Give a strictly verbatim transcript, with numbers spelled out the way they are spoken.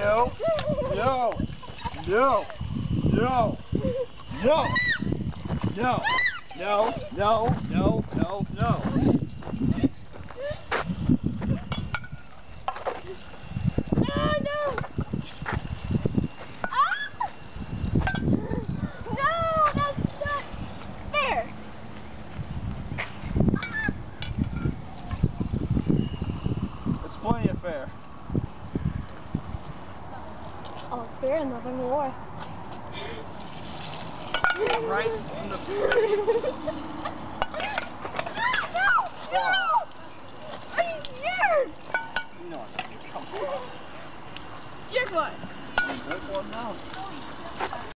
No, no, no, no, no, no, no, no, no, no, no. No, no. Ah! No, that's not fair. It's plenty of fair. Oh, it's fair and nothing more. Right in the face.